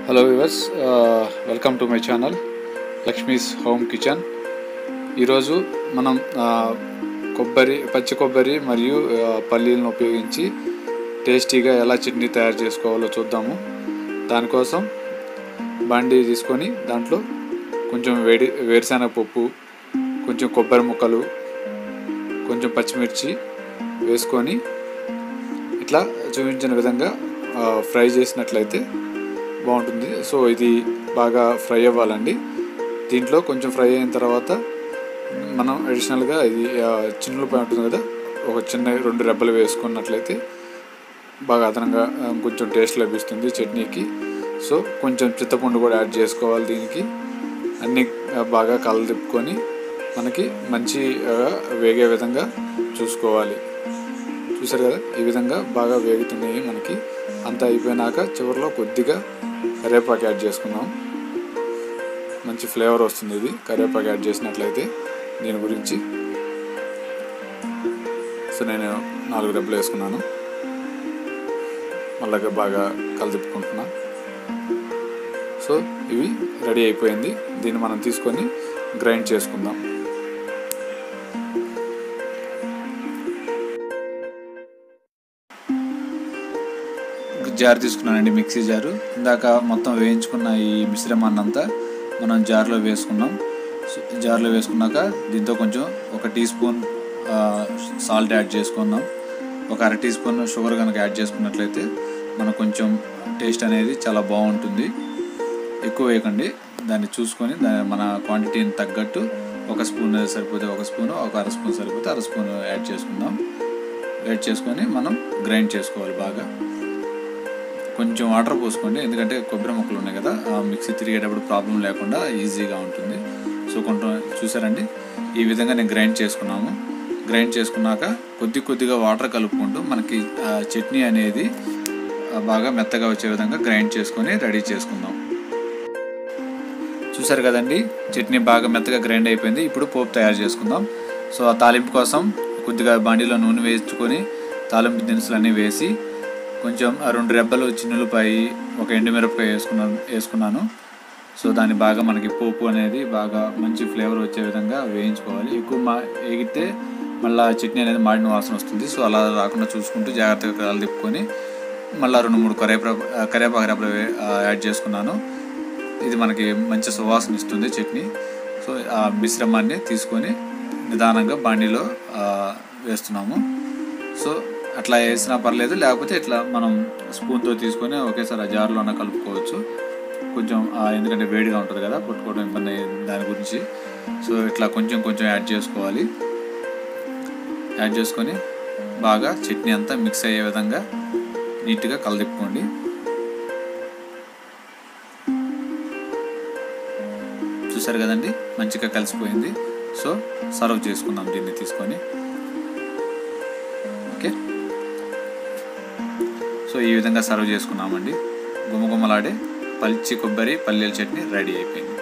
Hello viewers, welcome to my channel Lakshmi's home kitchen. ఈరోజు మనం పచ్చి కొబ్బరి మరియు పల్లీలను ఉపయోగించి టేస్టీగా ఎలా చట్నీ తయారు చేసుకోవాలో చూద్దాము. దానికోసం బండి తీసుకొని దాంట్లో కొంచెం వేరుశనగ పప్పు, కొంచెం కొబ్బరి ముక్కలు, కొంచెం పచ్చిమిర్చి వేసుకొని ఇట్లా చూపించిన విధంగా ఫ్రై చేసినట్లయితే బాగుంటుంది. సో ఇది బాగా ఫ్రై అవ్వాలండి. దీంట్లో కొంచెం ఫ్రై అయిన తర్వాత మనం అడిషనల్గా ఇది చిన్నులపై ఉంటుంది కదా, ఒక చిన్న 2 రెబ్బలు వేసుకున్నట్లయితే బాగా అదనంగా కొంచెం టేస్ట్ లభిస్తుంది చట్నీకి. సో కొంచెం చింతపండు కూడా యాడ్ చేసుకోవాలి దీనికి. అన్నీ బాగా కలదిప్పుకొని మనకి మంచిగా వేగే విధంగా చూసుకోవాలి. చూసారు కదా, ఈ విధంగా బాగా వేగుతున్నాయి. మనకి అంతా అయిపోయినాక చివరిలో కొద్దిగా కరివేపాకు యాడ్ చేసుకున్నాం. మంచి ఫ్లేవర్ వస్తుంది ఇది కరివేపాకు యాడ్ చేసినట్లయితే దీని గురించి. సో నేను 4 రెబ్బలు వేసుకున్నాను. మళ్ళీ బాగా కలిదిప్పుకుంటున్నా. సో ఇవి రెడీ అయిపోయింది. దీన్ని మనం తీసుకొని గ్రైండ్ చేసుకుందాం. జార్ తీసుకున్నానండి, మిక్సీ జారు. ఇందాక మొత్తం వేయించుకున్న ఈ మిశ్రమాన్ని అంతా మనం జార్లో వేసుకున్నాం. జార్లో వేసుకున్నాక దీంతో కొంచెం 1 టీ స్పూన్ సాల్ట్ యాడ్ చేసుకున్నాం. ఒక 1/2 టీ స్పూన్ షుగర్ కనుక యాడ్ చేసుకున్నట్లయితే మనకు కొంచెం టేస్ట్ అనేది చాలా బాగుంటుంది. ఎక్కువ వేయకండి, దాన్ని చూసుకొని మన క్వాంటిటీని తగ్గట్టు 1 స్పూన్ సరిపోతే 1 స్పూను, ఒక 1/2 స్పూన్ సరిపోతే 1/2 స్పూన్ యాడ్ చేసుకుందాం. యాడ్ చేసుకొని మనం గ్రైండ్ చేసుకోవాలి బాగా. కొంచెం వాటర్ పోసుకోండి, ఎందుకంటే కొబ్బరి ముక్కలు ఉన్నాయి కదా, మిక్సీ తిరిగేటప్పుడు ప్రాబ్లం లేకుండా ఈజీగా ఉంటుంది. సో కొంచెం చూసారండి, ఈ విధంగా నేను గ్రైండ్ చేసుకున్నాము. గ్రైండ్ చేసుకున్నాక కొద్దిగా వాటర్ కలుపుకుంటూ మనకి చట్నీ అనేది బాగా మెత్తగా వచ్చే విధంగా గ్రైండ్ చేసుకొని రెడీ చేసుకుందాం. చూసారు కదండి, చట్నీ బాగా మెత్తగా గ్రైండ్ అయిపోయింది. ఇప్పుడు పోపు తయారు చేసుకుందాం. సో ఆ తాలింపు కోసం కొద్దిగా బండిలో నూనె వేసుకొని తాలింపు దినుసులన్నీ వేసి కొంచెం 2 రెబ్బలు చిన్నులపాయి, 1 ఎండుమిరపకాయ వేసుకున్నాను. సో దాన్ని బాగా మనకి పోపు అనేది బాగా మంచి ఫ్లేవర్ వచ్చే విధంగా వేయించుకోవాలి. ఎక్కువ వేగితే మళ్ళీ చట్నీ అనేది మాడిన వాసన వస్తుంది. సో అలా రాకుండా చూసుకుంటూ జాగ్రత్తగా కలదిప్పుకొని మళ్ళీ 2-3 కరివేపాకు రెబ్బలు యాడ్ చేసుకున్నాను. ఇది మనకి మంచి సువాసన ఇస్తుంది చట్నీ. సో ఆ మిశ్రమాన్ని తీసుకొని నిదానంగా బండిలో వేస్తున్నాము. సో అట్లా వేసినా పర్లేదు, లేకపోతే ఇట్లా మనం స్పూన్తో తీసుకొని ఒకేసారి ఆ జార్లోనే కలుపుకోవచ్చు. కొంచెం ఎందుకంటే వేడిగా ఉంటుంది కదా, పట్టుకోవడం ఇబ్బంది దాని గురించి. సో ఇట్లా కొంచెం యాడ్ చేసుకోవాలి. యాడ్ చేసుకొని బాగా చట్నీ అంతా మిక్స్ అయ్యే విధంగా నీట్గా కలదిప్పుకోండి. చూసారు కదండి, మంచిగా కలిసిపోయింది. సో సర్వ్ చేసుకుందాం దీన్ని తీసుకొని. ఓకే, సో ఈ విధంగా సర్వ్ చేసుకున్నామండి. గుమగుమలాడే పచ్చి కొబ్బరి పల్లీల చట్నీ రెడీ అయిపోయింది.